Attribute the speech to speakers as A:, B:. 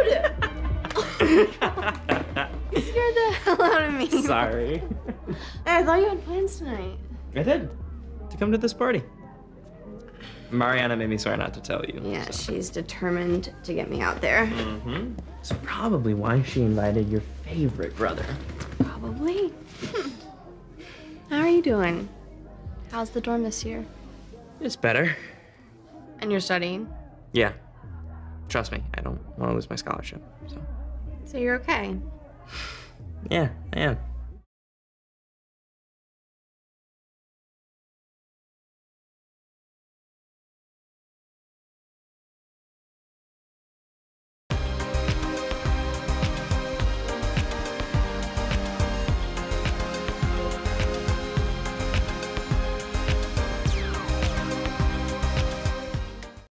A: You scared the hell out of me.
B: Sorry.
A: I thought you had plans tonight.
B: I did. To come to this party. Mariana made me swear not to tell you.
A: Yeah, she's determined to get me out there.
B: Mm-hmm. It's probably why she invited your favorite brother.
A: Probably. How are you doing? How's the dorm this year?
B: It's better.
A: And you're studying?
B: Yeah. Trust me, I don't want to lose my scholarship, so.
A: So you're okay?
B: Yeah, I am.